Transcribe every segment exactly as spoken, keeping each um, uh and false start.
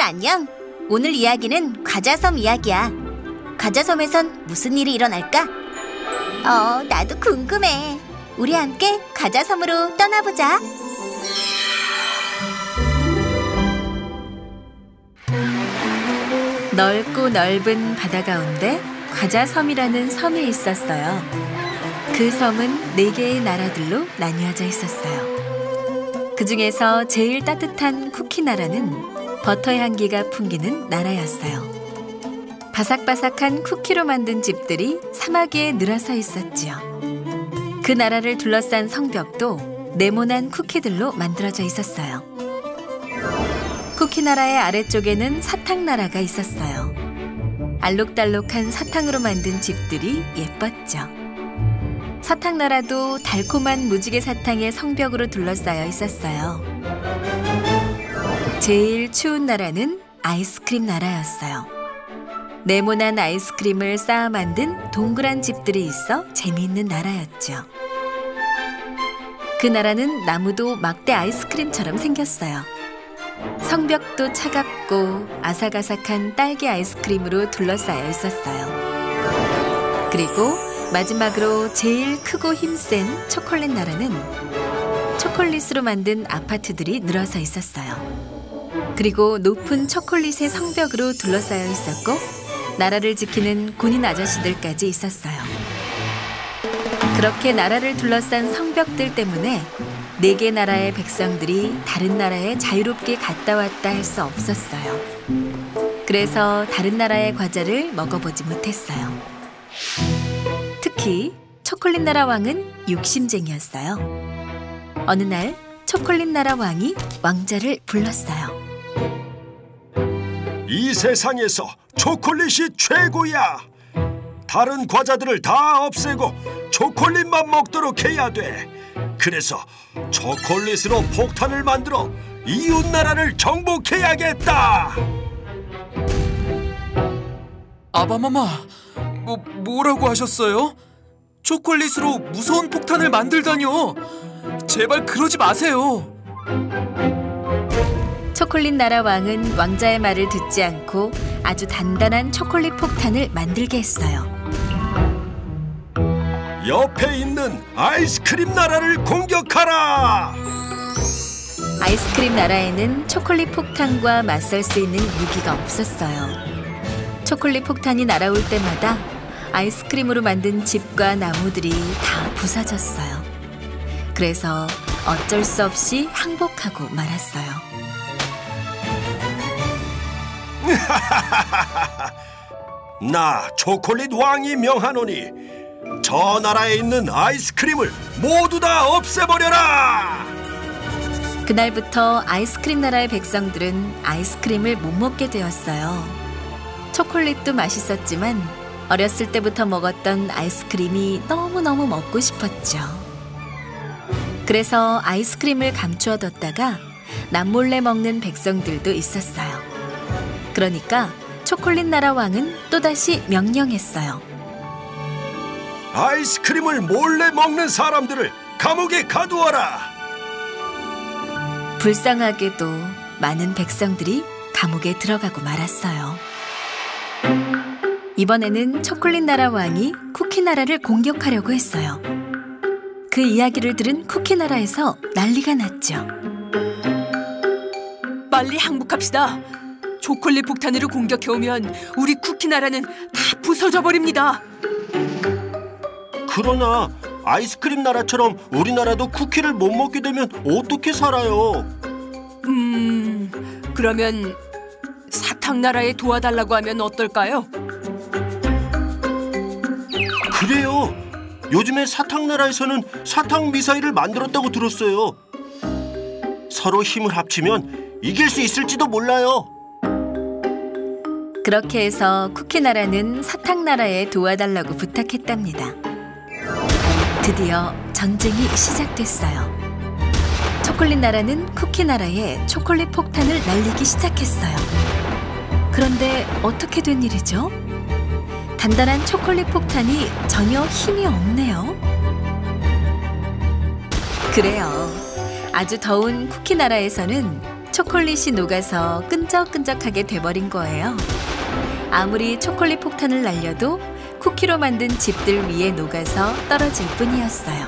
안녕. 오늘 이야기는 과자섬 이야기야. 과자섬에선 무슨 일이 일어날까? 어, 나도 궁금해. 우리 함께 과자섬으로 떠나보자. 넓고 넓은 바다 가운데 과자섬이라는 섬이 있었어요. 그 섬은 네 개의 나라들로 나뉘어져 있었어요. 그 중에서 제일 따뜻한 쿠키 나라는 버터 향기가 풍기는 나라였어요. 바삭바삭한 쿠키로 만든 집들이 사막 위에 늘어서 있었지요. 그 나라를 둘러싼 성벽도 네모난 쿠키들로 만들어져 있었어요. 쿠키 나라의 아래쪽에는 사탕 나라가 있었어요. 알록달록한 사탕으로 만든 집들이 예뻤죠. 사탕 나라도 달콤한 무지개 사탕의 성벽으로 둘러싸여 있었어요. 제일 추운 나라는 아이스크림 나라였어요. 네모난 아이스크림을 쌓아 만든 동그란 집들이 있어 재미있는 나라였죠. 그 나라는 나무도 막대 아이스크림처럼 생겼어요. 성벽도 차갑고 아삭아삭한 딸기 아이스크림으로 둘러싸여 있었어요. 그리고 마지막으로 제일 크고 힘센 초콜릿 나라는 초콜릿으로 만든 아파트들이 늘어서 있었어요. 그리고 높은 초콜릿의 성벽으로 둘러싸여 있었고 나라를 지키는 군인 아저씨들까지 있었어요. 그렇게 나라를 둘러싼 성벽들 때문에 네 개 나라의 백성들이 다른 나라에 자유롭게 갔다 왔다 할 수 없었어요. 그래서 다른 나라의 과자를 먹어보지 못했어요. 특히 초콜릿 나라 왕은 욕심쟁이였어요. 어느 날 초콜릿 나라 왕이 왕자를 불렀어요. 이 세상에서 초콜릿이 최고야. 다른 과자들을 다 없애고 초콜릿만 먹도록 해야 돼. 그래서 초콜릿으로 폭탄을 만들어 이웃 나라를 정복해야겠다. 아바마마, 뭐, 뭐라고 하셨어요? 초콜릿으로 무서운 폭탄을 만들다뇨. 제발 그러지 마세요. 초콜릿 나라 왕은 왕자의 말을 듣지 않고 아주 단단한 초콜릿 폭탄을 만들게 했어요. 옆에 있는 아이스크림 나라를 공격하라! 아이스크림 나라에는 초콜릿 폭탄과 맞설 수 있는 무기가 없었어요. 초콜릿 폭탄이 날아올 때마다 아이스크림으로 만든 집과 나무들이 다 부서졌어요. 그래서 어쩔 수 없이 항복하고 말았어요. 나 초콜릿 왕이 명하노니 저 나라에 있는 아이스크림을 모두 다 없애버려라! 그날부터 아이스크림 나라의 백성들은 아이스크림을 못 먹게 되었어요. 초콜릿도 맛있었지만 어렸을 때부터 먹었던 아이스크림이 너무너무 먹고 싶었죠. 그래서 아이스크림을 감추어뒀다가 남몰래 먹는 백성들도 있었어요. 그러니까 초콜릿 나라 왕은 또다시 명령했어요. 아이스크림을 몰래 먹는 사람들을 감옥에 가두어라! 불쌍하게도 많은 백성들이 감옥에 들어가고 말았어요. 이번에는 초콜릿 나라 왕이 쿠키 나라를 공격하려고 했어요. 그 이야기를 들은 쿠키 나라에서 난리가 났죠. 빨리 항복합시다. 초콜릿 폭탄으로 공격해오면 우리 쿠키 나라는 다 부서져 버립니다. 그러나 아이스크림 나라처럼 우리나라도 쿠키를 못 먹게 되면 어떻게 살아요? 음... 그러면 사탕 나라에 도와달라고 하면 어떨까요? 그래요. 요즘에 사탕 나라에서는 사탕 미사일을 만들었다고 들었어요. 서로 힘을 합치면 이길 수 있을지도 몰라요. 그렇게 해서 쿠키 나라는 사탕 나라에 도와달라고 부탁했답니다. 드디어 전쟁이 시작됐어요. 초콜릿 나라는 쿠키 나라에 초콜릿 폭탄을 날리기 시작했어요. 그런데 어떻게 된 일이죠? 단단한 초콜릿 폭탄이 전혀 힘이 없네요. 그래요. 아주 더운 쿠키 나라에서는 초콜릿이 녹아서 끈적끈적하게 돼버린 거예요. 아무리 초콜릿 폭탄을 날려도 쿠키로 만든 집들 위에 녹아서 떨어질 뿐이었어요.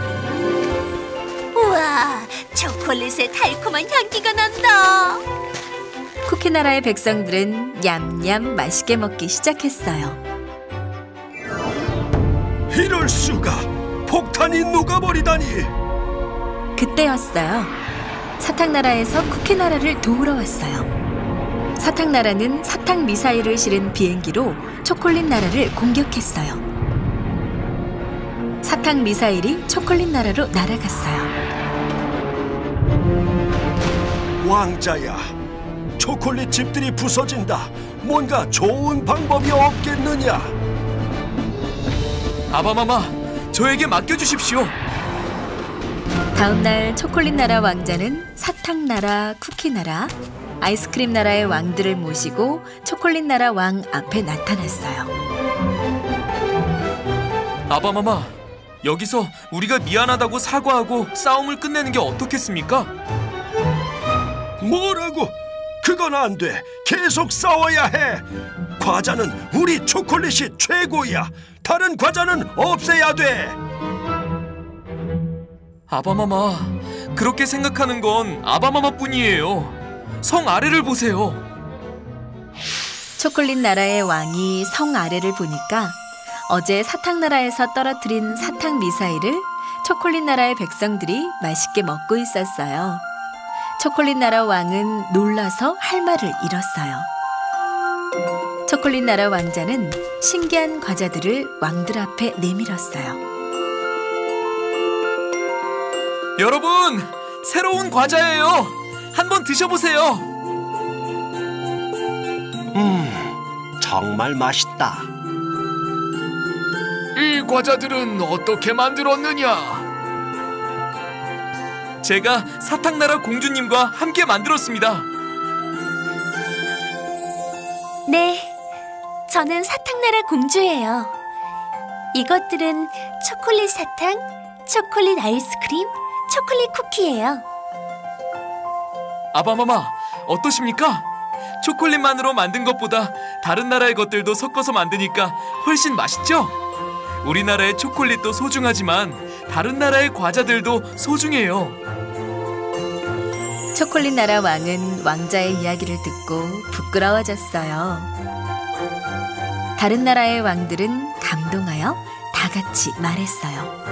우와, 초콜릿의 달콤한 향기가 난다. 쿠키나라의 백성들은 냠냠 맛있게 먹기 시작했어요. 이럴 수가! 폭탄이 녹아버리다니! 그때였어요. 사탕나라에서 쿠키나라를 도우러 왔어요. 사탕나라는 사탕 미사일을 실은 비행기로 초콜릿 나라를 공격했어요. 사탕 미사일이 초콜릿 나라로 날아갔어요. 왕자야, 초콜릿 집들이 부서진다. 뭔가 좋은 방법이 없겠느냐? 아바마마, 저에게 맡겨주십시오. 다음 날 초콜릿 나라 왕자는 사탕 나라, 쿠키 나라, 아이스크림 나라의 왕들을 모시고 초콜릿 나라 왕 앞에 나타났어요. 아바마마, 여기서 우리가 미안하다고 사과하고 싸움을 끝내는 게 어떻겠습니까? 뭐라고? 그건 안 돼. 계속 싸워야 해. 과자는 우리 초콜릿이 최고야. 다른 과자는 없애야 돼. 아바마마, 그렇게 생각하는 건 아바마마뿐이에요. 성 아래를 보세요. 초콜릿 나라의 왕이 성 아래를 보니까 어제 사탕 나라에서 떨어뜨린 사탕 미사일을 초콜릿 나라의 백성들이 맛있게 먹고 있었어요. 초콜릿 나라 왕은 놀라서 할 말을 잃었어요. 초콜릿 나라 왕자는 신기한 과자들을 왕들 앞에 내밀었어요. 여러분, 새로운 과자예요. 한번 드셔보세요. 음, 정말 맛있다. 이 과자들은 어떻게 만들었느냐? 제가 사탕나라 공주님과 함께 만들었습니다. 네, 저는 사탕나라 공주예요. 이것들은 초콜릿 사탕, 초콜릿 아이스크림, 초콜릿 쿠키예요. 아바마마, 어떠십니까? 초콜릿만으로 만든 것보다 다른 나라의 것들도 섞어서 만드니까 훨씬 맛있죠? 우리나라의 초콜릿도 소중하지만 다른 나라의 과자들도 소중해요. 초콜릿 나라 왕은 왕자의 이야기를 듣고 부끄러워졌어요. 다른 나라의 왕들은 감동하여 다 같이 말했어요.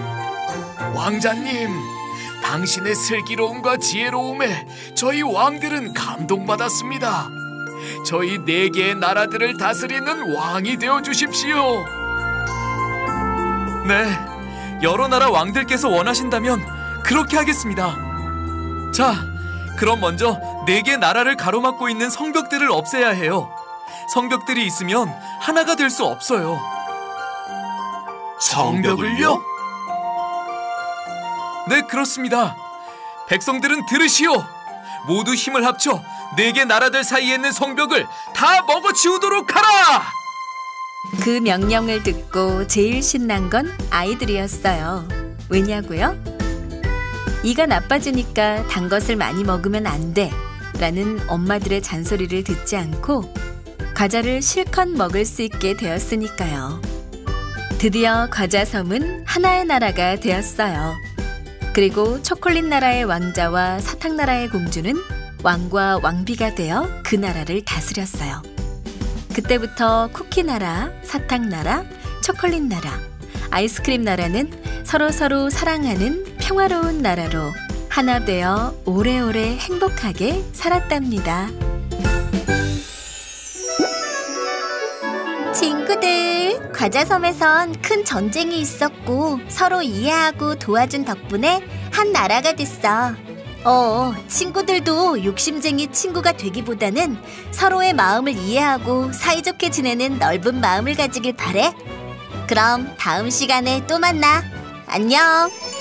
왕자님, 당신의 슬기로움과 지혜로움에 저희 왕들은 감동받았습니다. 저희 네 개의 나라들을 다스리는 왕이 되어 주십시오. 네, 여러 나라 왕들께서 원하신다면 그렇게 하겠습니다. 자, 그럼 먼저 네 개 나라를 가로막고 있는 성벽들을 없애야 해요. 성벽들이 있으면 하나가 될 수 없어요. 성벽을요? 네, 그렇습니다. 백성들은 들으시오. 모두 힘을 합쳐 네 개 나라들 사이에 있는 성벽을 다 먹어치우도록 하라! 그 명령을 듣고 제일 신난 건 아이들이었어요. 왜냐고요? 이가 나빠지니까 단 것을 많이 먹으면 안 돼 라는 엄마들의 잔소리를 듣지 않고 과자를 실컷 먹을 수 있게 되었으니까요. 드디어 과자섬은 하나의 나라가 되었어요. 그리고 초콜릿 나라의 왕자와 사탕 나라의 공주는 왕과 왕비가 되어 그 나라를 다스렸어요. 그때부터 쿠키 나라, 사탕 나라, 초콜릿 나라, 아이스크림 나라는 서로서로 사랑하는 평화로운 나라로 하나 되어 오래오래 행복하게 살았답니다. 친구들, 과자섬에선 큰 전쟁이 있었고 서로 이해하고 도와준 덕분에 한 나라가 됐어. 어, 친구들도 욕심쟁이 친구가 되기보다는 서로의 마음을 이해하고 사이좋게 지내는 넓은 마음을 가지길 바래. 그럼 다음 시간에 또 만나. 안녕.